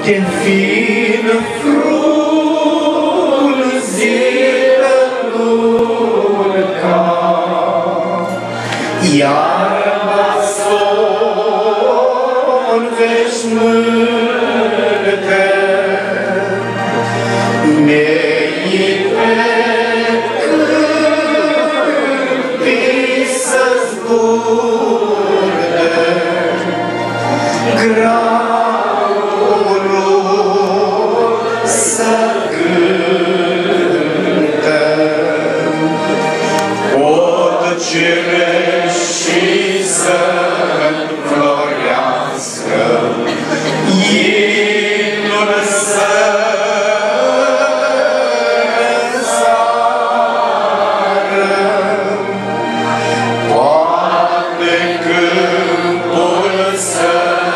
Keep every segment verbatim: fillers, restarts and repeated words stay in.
te fin frunzită lulca, iarba son veșmântă, neite câmpii să zburde, graurul să cântă, pot cireșii să înflorească, inul să răsară, poate câmpul să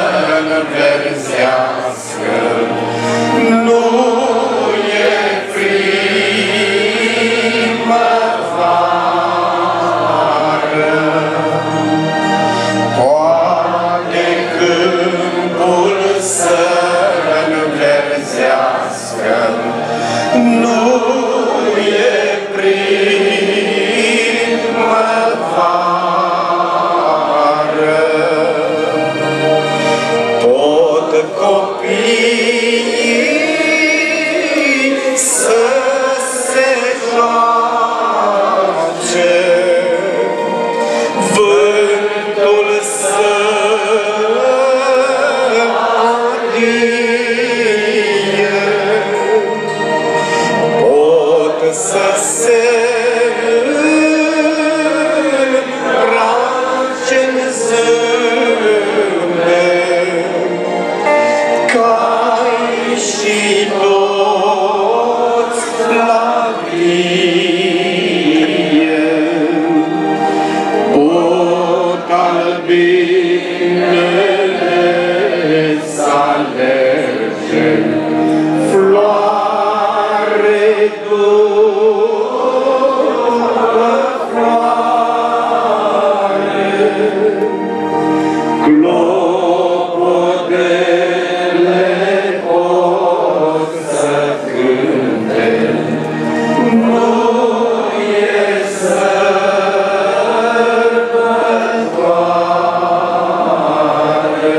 înverzească, nu e primăvară. Poate câmpul să înverzească, nu e primăvară. Pot copiii să se joace, vântul să adie, pot să se îmbrace-n zâmbet, cai și toți la vie, pot albinele s-alerge, floare după floare, clopotele pot să cânte, nu e sărbătoare.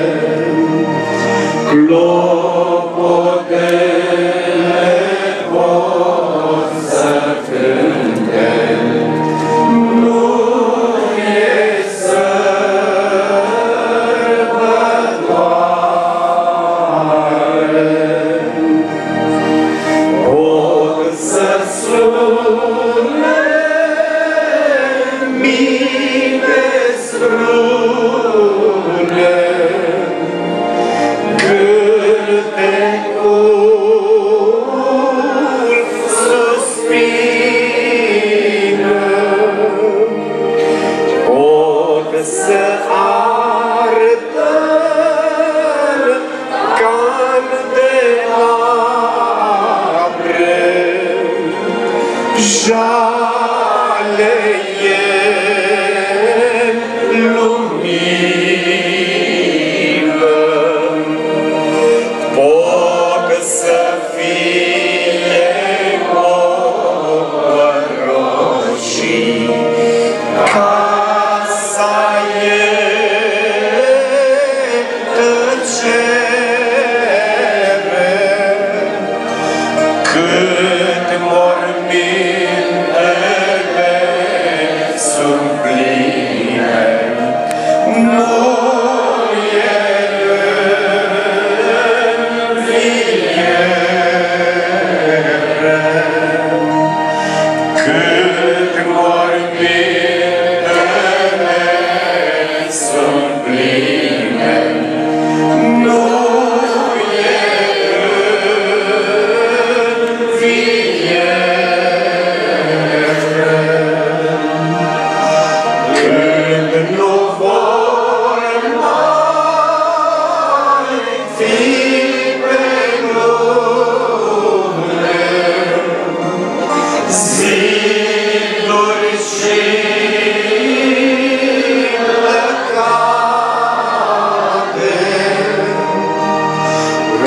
Clopotele pot să cânte, nu e sărbătoare. Pot să sune mii de strune, câte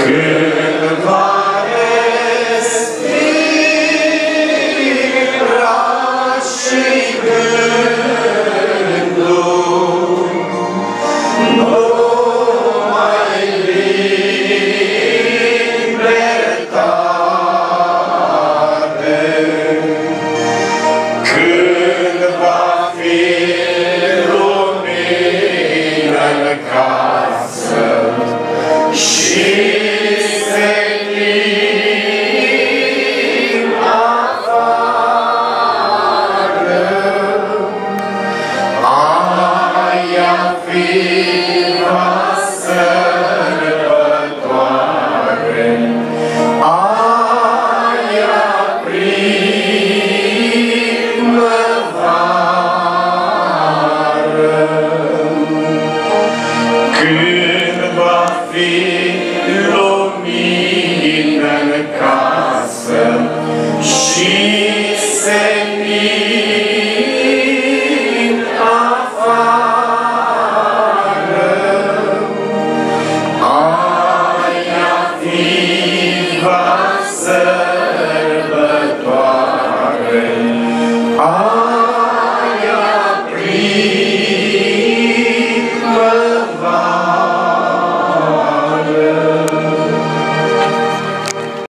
Când va respira și gândul numai libertate, când va fi lumină în casă și senin afară, aia fi va sărbătoare, aia primăvară, când va fi lumină în casă și